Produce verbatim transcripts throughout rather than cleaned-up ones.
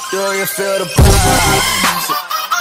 Do you feel the vibes?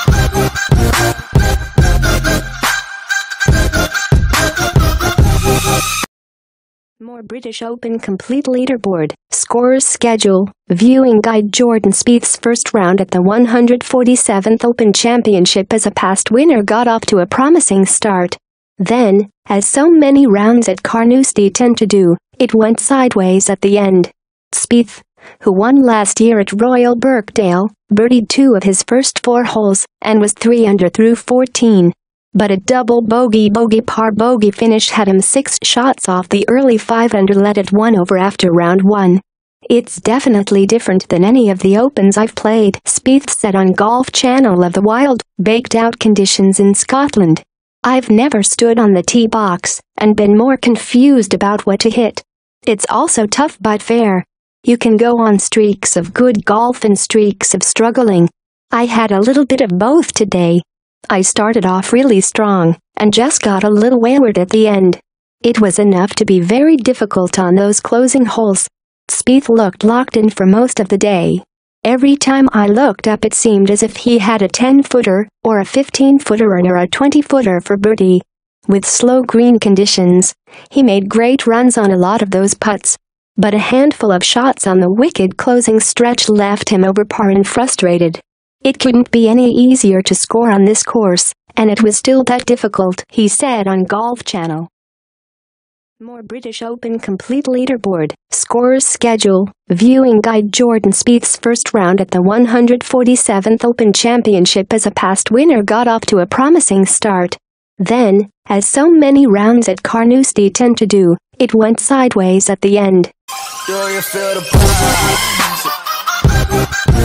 More British Open complete leaderboard, scorers schedule, viewing guide. Jordan Spieth's first round at the one hundred forty-seventh Open Championship as a past winner got off to a promising start. Then, as so many rounds at Carnoustie tend to do, it went sideways at the end. Spieth, who won last year at Royal Birkdale, birdied two of his first four holes and was three under through fourteen. But a double bogey bogey par bogey finish had him six shots off the early five under lead at one over after round one. "It's definitely different than any of the Opens I've played," Spieth said on Golf Channel of the wild, baked-out conditions in Scotland. "I've never stood on the tee box and been more confused about what to hit. It's also tough but fair. You can go on streaks of good golf and streaks of struggling. I had a little bit of both today. I started off really strong and just got a little wayward at the end. It was enough to be very difficult on those closing holes." Spieth looked locked in for most of the day. "Every time I looked up it seemed as if he had a ten-footer, or a fifteen-footer or a twenty-footer for birdie. With slow green conditions, he made great runs on a lot of those putts. But a handful of shots on the wicked closing stretch left him over par and frustrated. It couldn't be any easier to score on this course, and it was still that difficult," he said on Golf Channel. More British Open complete leaderboard, scorers schedule, viewing guide. Jordan Spieth's first round at the one hundred forty-seventh Open Championship as a past winner got off to a promising start. Then, as so many rounds at Carnoustie tend to do, it went sideways at the end. Do you feel the vibes?